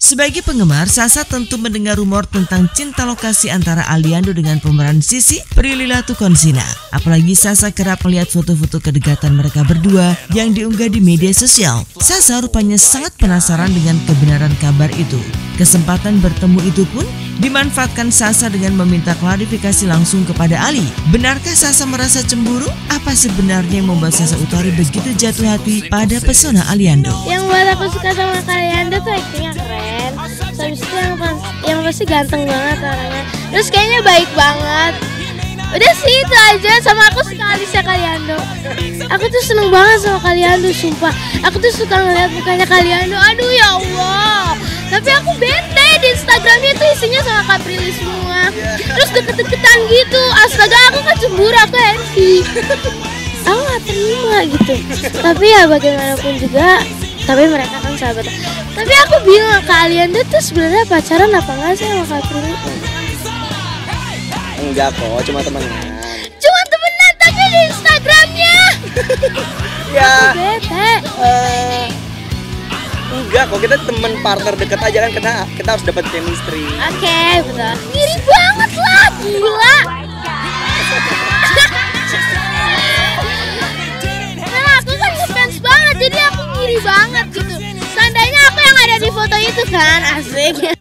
Sebagai penggemar, Sasa tentu mendengar rumor tentang cinta lokasi antara Aliando dengan pemeran Sisi Prilly Latuconsina. Apalagi Sasa kerap melihat foto-foto kedekatan mereka berdua yang diunggah di media sosial. Sasa rupanya sangat penasaran dengan kebenaran kabar itu. Kesempatan bertemu itu pun dimanfaatkan Sasa dengan meminta klarifikasi langsung kepada Ali. Benarkah Sasa merasa cemburu? Apa sebenarnya yang membuat Sasa Utari begitu jatuh hati pada pesona Aliando? Yang buat aku suka sama Aliando tuh aktingnya keren. Habis itu yang pasti ganteng banget orangnya. Terus kayaknya baik banget. Udah sih itu aja, sama aku suka Alisya Kaliando. Aku tuh seneng banget sama Kaliando, sumpah. Aku tuh suka ngeliat mukanya Kaliando. Aduh ya Allah. Tapi aku bete di Instagramnya tuh isinya sama Kak Prilly semua. Terus deket-deketan gitu. Astaga, aku kan cemburu, aku happy. Aku gak terima gitu. Tapi ya bagaimanapun juga, tapi mereka kan sahabat. Tapi aku bingung, kalian tuh sebenarnya pacaran apa enggak sih sama Kak Prilly? Enggak kok, cuma temenan. Cuma temenan tapi di Instagramnya. Ya. Aku bete. Enggak kok, kita temen partner deket aja kan, karena kita harus dapat chemistry. Oke, betul. Ngiri banget lah, gila. Nah, aku kan ngefans banget, jadi aku ngiri banget gitu. Seandainya aku yang ada di foto itu kan, asik.